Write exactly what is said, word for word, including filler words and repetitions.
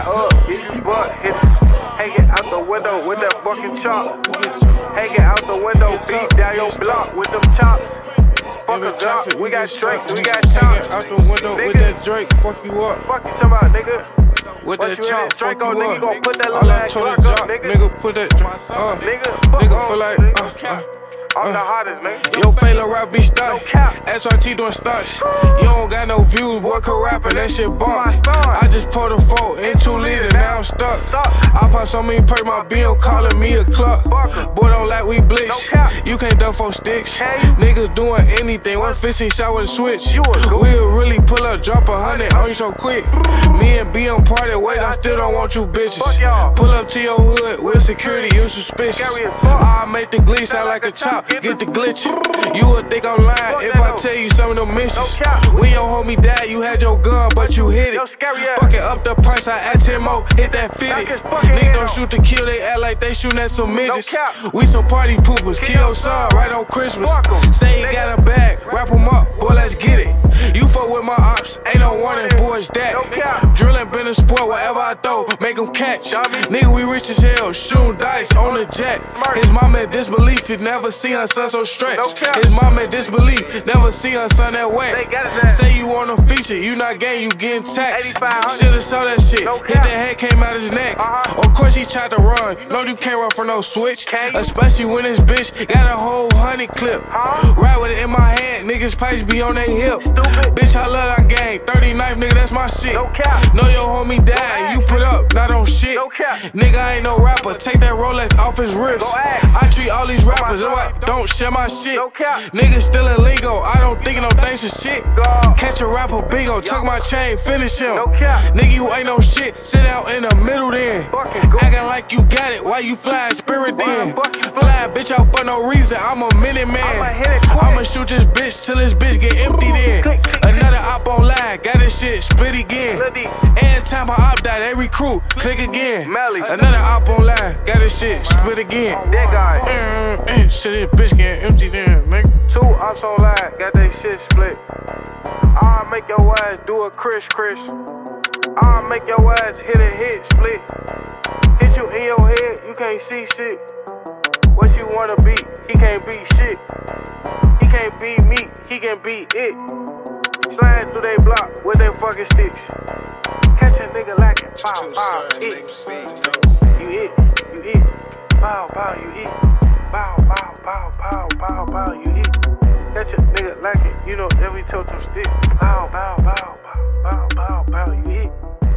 Fly up, get you butt, hit hanging out the window with that fucking chop. Hanging out the window, beat down your block with them chops. Fuck a Glock, we got Drake, we got chops. Out the window with that Drake, fuck you up. Fuck you talking about, nigga. With that chop, fuck you nigga, up. gon' put that All I told the job, nigga, put that Drake up. Nigga feel like, uh, uh. I'm the hottest, man. Yo, Fayla rap be stunt. S R T doing stunts. You don't got no views, boy, can rappin', that shit bump. I just pulled a four in two liter, now I'm stuck. I pop so many perks, my B M calling me a cluck. Boy, don't like we blitz. You can't duck four sticks. Niggas doing anything, one fifteen shot with a switch. We'll really pull up, drop a hundred on you so quick. Me and B M party, wait, I still don't want you bitches. Pull up to your hood with security, you suspicious. I make the glitch sound like a chop. Get the glitch. You would think I'm lying if I tell you some of them missions. When your homie died, you had your gun, but you hit it. Fucking up the price, I add ten more, hit that fifty. Niggas don't shoot to kill, they act like they shootin' at some midgets. We some party poopers, kill your son right on Christmas. Say he got a bag, wrap him up, boy, let's get it. You fuck with my ops, ain't no warning, boy, it's that. Drillin' been a sport, whatever I throw, make him catch. Nigga, we rich as hell, shootin' dice on the jet. His mama in disbelief, he never seen her son so stretched. His mama in disbelief, never see her son that wet. Say you want a feature, you not gang, you getting taxed. Shoulda saw that shit, hit that head, came out his neck. Of course he tried to run, no you can't run for no switch. Especially when this bitch got a whole honey clip. Ride with it in my hand, niggas pipes be on their hip. Bitch, I love that gang, thirty knife, nigga, that's my shit. Know your homie died, you put up, not on shit. Nigga, I ain't no rapper, take that Rolex off his wrist. I treat all these rappers, don't share my shit. Niggas still in lingo, I don't think no thanks to shit. Catch a rapper bingo, tuck my chain, finish him. Nigga, you ain't no shit, sit out in the middle then. Acting like you got it, why you flying spirit then? Fly bitch out for no reason, I'm a minute man. I'ma shoot this bitch till this bitch get empty then. Another op on live, got this shit split again. Every time I op die, they recruit, click again. Another op on live, got this shit split again. Mm, mm, shit, this bitch get empty then, nigga. Two ops on live, got they shit split. I'll make your ass do a Chris Chris. I'll make your ass hit a hit split. Hit you in your head, you can't see shit. What you wanna be, he can't be shit. He can't be me, he can be it. Slide through they block with their fucking sticks. Catch a nigga like it, bow, bow, it. You it, you it, bow, bow, you it. Bow, bow, bow, bow, bow, bow, you eat. Catch a nigga like it, you know every toe to stick. Bow, bow, bow, bow, bow, bow, bow, you eat.